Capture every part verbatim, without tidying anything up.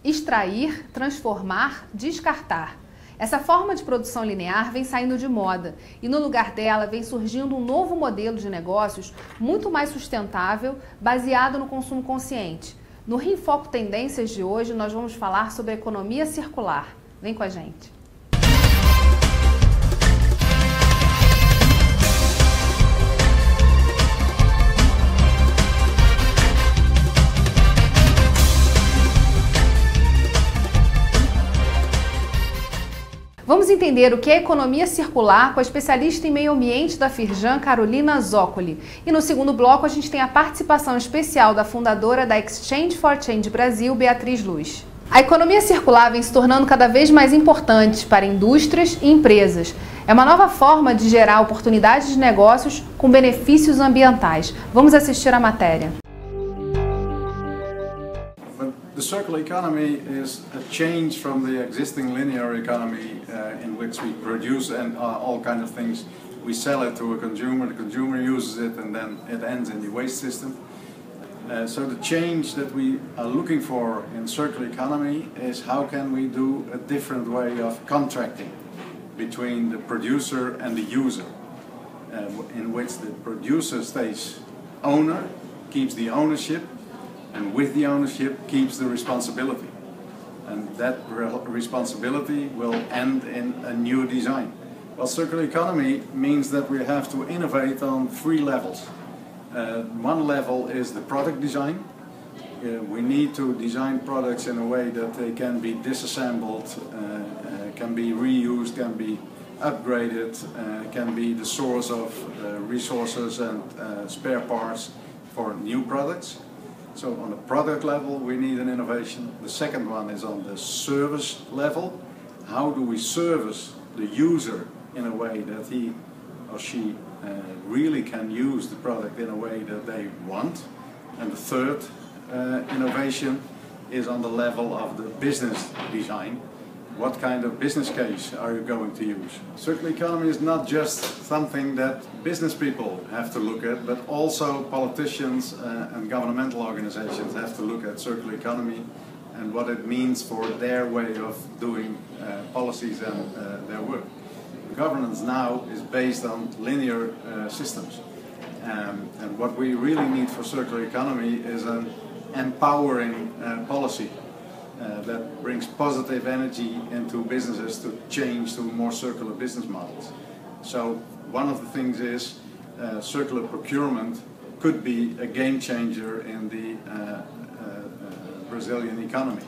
Extrair, transformar, descartar. Essa forma de produção linear vem saindo de moda e no lugar dela vem surgindo um novo modelo de negócios muito mais sustentável, baseado no consumo consciente. No Rio Foco Tendências de hoje nós vamos falar sobre a economia circular. Vem com a gente! Vamos entender o que é economia circular com a especialista em meio ambiente da Firjan, Carolina Zoccoli. E no segundo bloco a gente tem a participação especial da fundadora da Exchange for Change Brasil, Beatriz Luz. A economia circular vem se tornando cada vez mais importante para indústrias e empresas. É uma nova forma de gerar oportunidades de negócios com benefícios ambientais. Vamos assistir a matéria. The circular economy is a change from the existing linear economy uh, in which we produce and uh, all kinds of things. We sell it to a consumer, the consumer uses it, and then it ends in the waste system. Uh, so the change that we are looking for in circular economy is how can we do a different way of contracting between the producer and the user, uh, in which the producer stays owner, keeps the ownership, and with the ownership keeps the responsibility. And that re responsibility will end in a new design. Well, circular economy means that we have to innovate on three levels. Uh, one level is the product design. Uh, we need to design products in a way that they can be disassembled, uh, uh, can be reused, can be upgraded, uh, can be the source of uh, resources and uh, spare parts for new products. So on the product level we need an innovation. The second one is on the service level. How do we service the user in a way that he or she uh, really can use the product in a way that they want? And the third uh, innovation is on the level of the business design. What kind of business case are you going to use? Circular economy is not just something that business people have to look at, but also politicians uh, and governmental organizations have to look at circular economy and what it means for their way of doing uh, policies and uh, their work. Governance now is based on linear uh, systems. Um, and what we really need for circular economy is an empowering uh, policy. Uh, that brings positive energy into businesses to change to more circular business models. So one of the things is uh, circular procurement could be a game changer in the uh, uh, uh, Brazilian economy.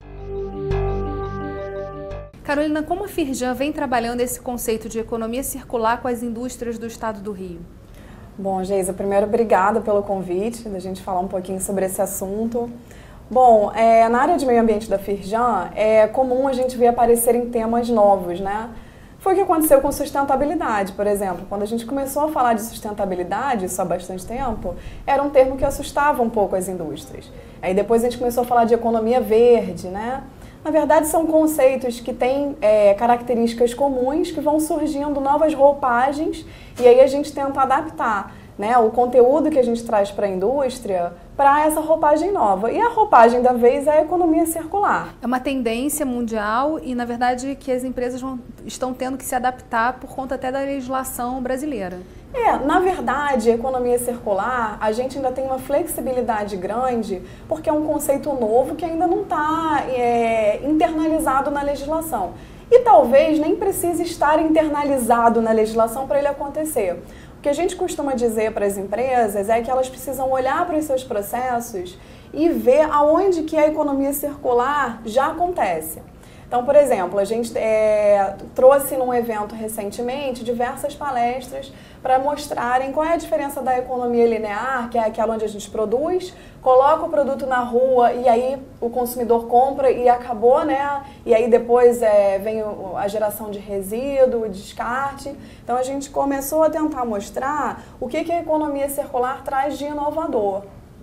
Carolina, como a Firjan vem trabalhando esse conceito de economia circular com as indústrias do estado do Rio? Bom, Geisa, primeiro obrigada pelo convite, da gente falar um pouquinho sobre esse assunto. Bom, é, na área de meio ambiente da Firjan, é comum a gente ver aparecerem temas novos, né? Foi o que aconteceu com sustentabilidade, por exemplo. Quando a gente começou a falar de sustentabilidade, isso há bastante tempo, era um termo que assustava um pouco as indústrias. Aí depois a gente começou a falar de economia verde, né? Na verdade, são conceitos que têm é, características comuns, que vão surgindo novas roupagens, e aí a gente tenta adaptar, né, o conteúdo que a gente traz para a indústria para essa roupagem nova. E a roupagem da vez é a economia circular. É uma tendência mundial e, na verdade, que as empresas vão, estão tendo que se adaptar por conta até da legislação brasileira. É, na verdade, a economia circular, a gente ainda tem uma flexibilidade grande, porque é um conceito novo que ainda não está é, internalizado na legislação. E talvez nem precise estar internalizado na legislação para ele acontecer. O que a gente costuma dizer para as empresas é que elas precisam olhar para os seus processos e ver aonde que a economia circular já acontece. Então, por exemplo, a gente é, trouxe num evento recentemente diversas palestras para mostrarem qual é a diferença da economia linear, que é aquela onde a gente produz, coloca o produto na rua e aí o consumidor compra e acabou, né? E aí depois é, vem a geração de resíduo, o descarte. Então a gente começou a tentar mostrar o que, que a economia circular traz de inovador.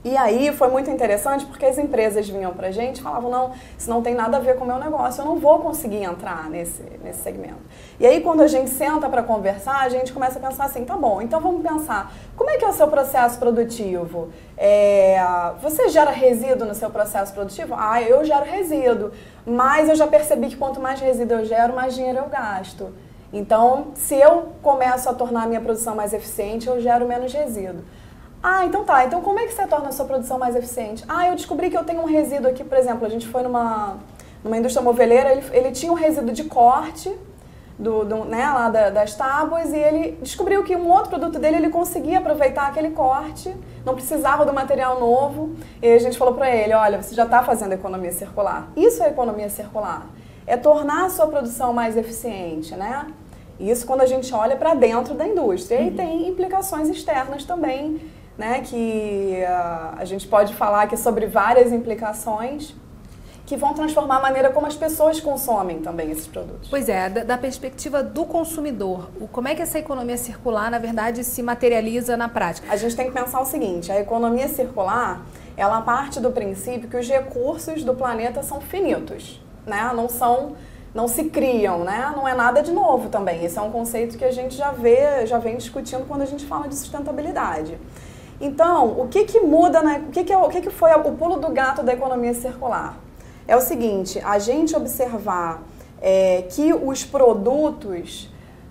E aí foi muito interessante porque as empresas vinham pra gente e falavam, não, isso não tem nada a ver com o meu negócio, eu não vou conseguir entrar nesse, nesse segmento. E aí quando a gente senta para conversar, a gente começa a pensar assim, tá bom, então vamos pensar, como é que é o seu processo produtivo? É, você gera resíduo no seu processo produtivo? Ah, eu gero resíduo, mas eu já percebi que quanto mais resíduo eu gero, mais dinheiro eu gasto. Então, se eu começo a tornar a minha produção mais eficiente, eu gero menos resíduo. Ah, então tá. Então como é que você torna a sua produção mais eficiente? Ah, eu descobri que eu tenho um resíduo aqui, por exemplo, a gente foi numa, numa indústria moveleira, ele, ele tinha um resíduo de corte do, do, né, lá da, das tábuas e ele descobriu que um outro produto dele, ele conseguia aproveitar aquele corte, não precisava do material novo. E a gente falou para ele, olha, você já está fazendo economia circular. Isso é economia circular. É tornar a sua produção mais eficiente, né? Isso quando a gente olha para dentro da indústria. E tem implicações externas também, né, que uh, a gente pode falar aqui sobre várias implicações que vão transformar a maneira como as pessoas consomem também esses produtos. Pois é, da, da perspectiva do consumidor, o, como é que essa economia circular, na verdade, se materializa na prática? A gente tem que pensar o seguinte, a economia circular, ela parte do princípio que os recursos do planeta são finitos, né, não são... não se criam, né? Não é nada de novo também. Esse é um conceito que a gente já vê, já vem discutindo quando a gente fala de sustentabilidade. Então, o que que muda, né? O que que, é, o que que foi o pulo do gato da economia circular? É o seguinte, a gente observar é, que os produtos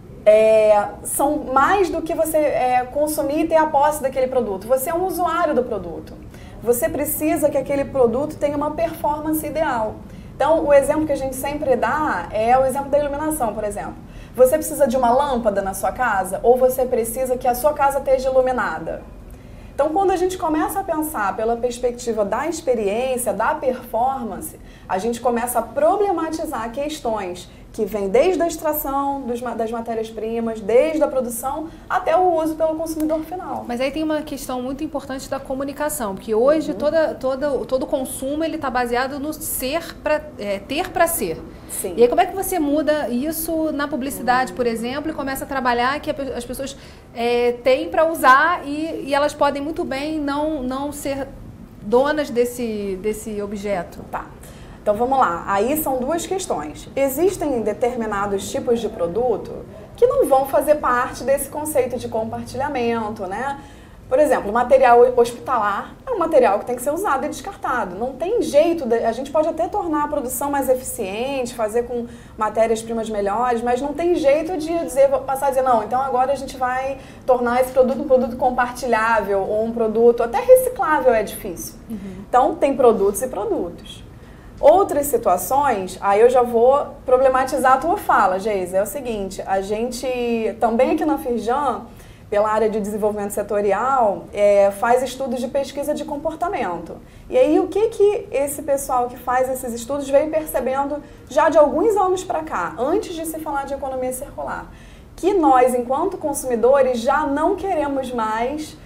é, são mais do que você é, consumir e ter a posse daquele produto. Você é um usuário do produto. Você precisa que aquele produto tenha uma performance ideal. Então, o exemplo que a gente sempre dá é o exemplo da iluminação, por exemplo. Você precisa de uma lâmpada na sua casa ou você precisa que a sua casa esteja iluminada? Então, quando a gente começa a pensar pela perspectiva da experiência, da performance, a gente começa a problematizar questões que vêm desde a extração dos, das matérias-primas, desde a produção até o uso pelo consumidor final. Mas aí tem uma questão muito importante da comunicação, porque hoje uhum. toda, toda, todo consumo ele está baseado no ser pra, é, ter para ser. Sim. E aí como é que você muda isso na publicidade, uhum. por exemplo, e começa a trabalhar que as pessoas é, têm para usar e, e elas podem muito bem não, não ser donas desse, desse objeto? Tá. Então vamos lá, aí são duas questões. Existem determinados tipos de produto que não vão fazer parte desse conceito de compartilhamento, né? Por exemplo, material hospitalar é um material que tem que ser usado e descartado. Não tem jeito, de, a gente pode até tornar a produção mais eficiente, fazer com matérias-primas melhores, mas não tem jeito de dizer, passar a dizer, não, então agora a gente vai tornar esse produto um produto compartilhável ou um produto até reciclável, é difícil. Uhum. Então tem produtos e produtos. Outras situações, aí eu já vou problematizar a tua fala, Geisa. É o seguinte, a gente também aqui na Firjan, pela área de desenvolvimento setorial, é, faz estudos de pesquisa de comportamento. E aí o que que esse pessoal que faz esses estudos veio percebendo já de alguns anos para cá, antes de se falar de economia circular? Que nós, enquanto consumidores, já não queremos mais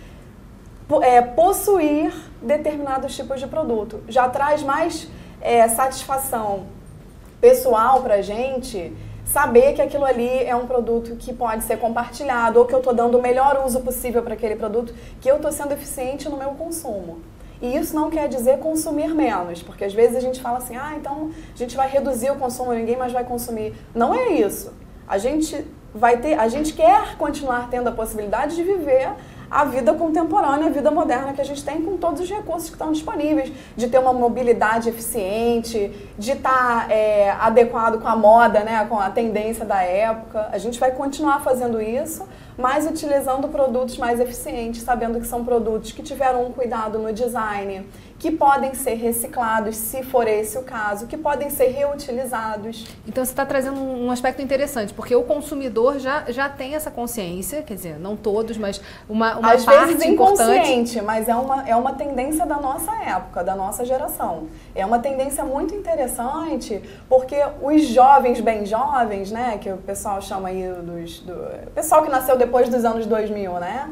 é, possuir determinados tipos de produto. Já traz mais... É, satisfação pessoal pra gente saber que aquilo ali é um produto que pode ser compartilhado ou que eu estou dando o melhor uso possível para aquele produto, que eu estou sendo eficiente no meu consumo. E isso não quer dizer consumir menos, porque às vezes a gente fala assim, ah, então a gente vai reduzir o consumo, ninguém mais vai consumir. Não é isso. A gente vai ter, a gente quer continuar tendo a possibilidade de viver a vida contemporânea, a vida moderna que a gente tem com todos os recursos que estão disponíveis, de ter uma mobilidade eficiente, de estar é, adequado com a moda, né, com a tendência da época. A gente vai continuar fazendo isso, mas utilizando produtos mais eficientes, sabendo que são produtos que tiveram um cuidado no design, que podem ser reciclados, se for esse o caso, que podem ser reutilizados. Então você está trazendo um aspecto interessante, porque o consumidor já, já tem essa consciência, quer dizer, não todos, mas uma, uma Às parte vezes importante. Inconsciente, mas é uma, é uma tendência da nossa época, da nossa geração. É uma tendência muito interessante, porque os jovens, bem jovens, né, que o pessoal chama aí dos... do pessoal que nasceu depois dos anos dois mil, né?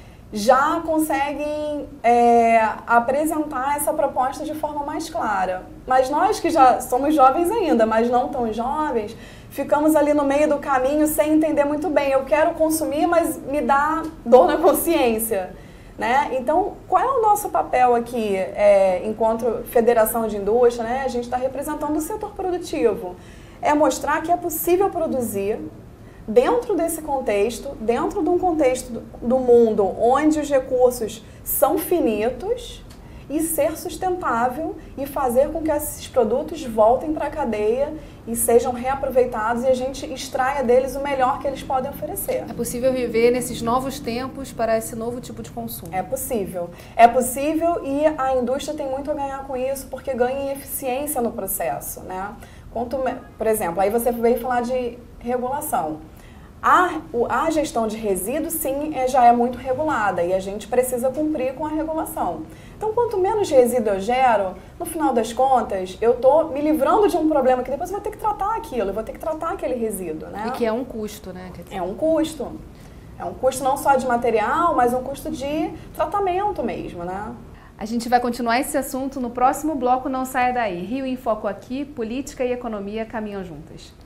Já conseguem é, apresentar essa proposta de forma mais clara. Mas nós que já somos jovens ainda, mas não tão jovens, ficamos ali no meio do caminho sem entender muito bem. Eu quero consumir, mas me dá dor na consciência. Né? Então, qual é o nosso papel aqui, é, enquanto Federação de Indústria, né? A gente está representando o setor produtivo. É mostrar que é possível produzir dentro desse contexto, dentro de um contexto do mundo onde os recursos são finitos, e ser sustentável e fazer com que esses produtos voltem para a cadeia e sejam reaproveitados e a gente extraia deles o melhor que eles podem oferecer. É possível viver nesses novos tempos para esse novo tipo de consumo? É possível. É possível e a indústria tem muito a ganhar com isso porque ganha em eficiência no processo, né? Quanto, por exemplo, aí você veio falar de regulação. A, a gestão de resíduos, sim, é, já é muito regulada e a gente precisa cumprir com a regulação. Então, quanto menos resíduo eu gero, no final das contas, eu estou me livrando de um problema que depois eu vou ter que tratar aquilo, eu vou ter que tratar aquele resíduo, né? E que é um custo, né? É um custo. É um custo não só de material, mas um custo de tratamento mesmo, né? A gente vai continuar esse assunto no próximo bloco, não saia daí. Rio em Foco aqui, política e economia caminham juntas.